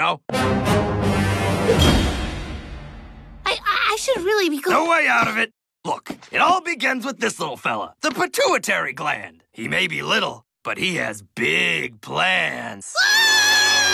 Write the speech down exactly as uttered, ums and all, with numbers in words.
know? I, I should really be going. No way out of it. Look, it all begins with this little fella, the pituitary gland. He may be little, but he has big plans. Ah!